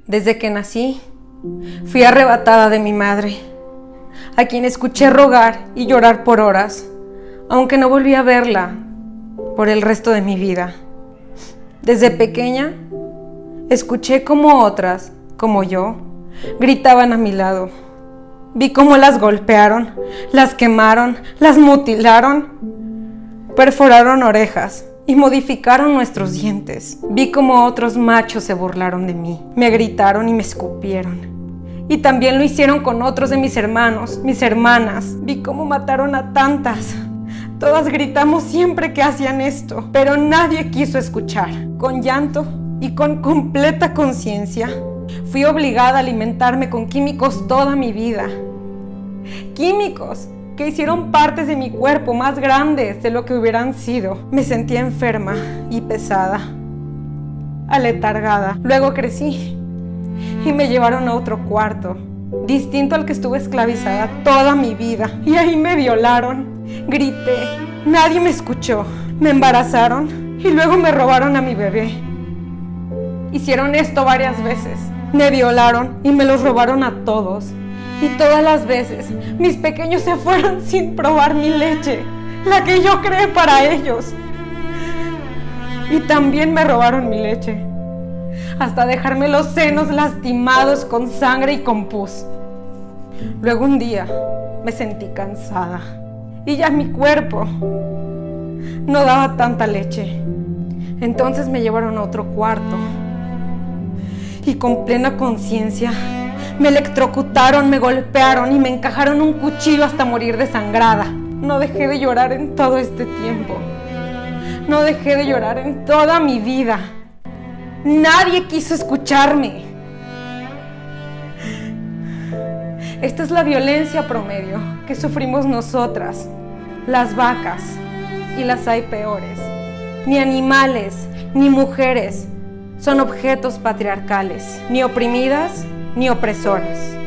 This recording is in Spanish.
Desde que nací, fui arrebatada de mi madre, a quien escuché rogar y llorar por horas, aunque no volví a verla por el resto de mi vida. Desde pequeña, escuché cómo otras, como yo, gritaban a mi lado. Vi cómo las golpearon, las quemaron, las mutilaron, perforaron orejas y modificaron nuestros dientes. Vi cómo otros machos se burlaron de mí, me gritaron y me escupieron. Y también lo hicieron con otros de mis hermanos, mis hermanas. Vi cómo mataron a tantas. Todas gritamos siempre que hacían esto, pero nadie quiso escuchar. Con llanto y con completa conciencia, fui obligada a alimentarme con químicos toda mi vida. Químicos que hicieron partes de mi cuerpo más grandes de lo que hubieran sido. Me sentía enferma y pesada, aletargada. Luego crecí y me llevaron a otro cuarto, distinto al que estuve esclavizada toda mi vida. Y ahí me violaron. Grité, nadie me escuchó. Me embarazaron y luego me robaron a mi bebé. Hicieron esto varias veces. Me violaron y me los robaron a todos. Y todas las veces, mis pequeños se fueron sin probar mi leche, la que yo creé para ellos. Y también me robaron mi leche, hasta dejarme los senos lastimados con sangre y con pus. Luego un día me sentí cansada y ya mi cuerpo no daba tanta leche. Entonces me llevaron a otro cuarto y con plena conciencia me electrocutaron, me golpearon y me encajaron un cuchillo hasta morir desangrada. No dejé de llorar en todo este tiempo. No dejé de llorar en toda mi vida. Nadie quiso escucharme. Esta es la violencia promedio que sufrimos nosotras, las vacas, y las hay peores. Ni animales, ni mujeres son objetos patriarcales, ni oprimidas, ni opresoras.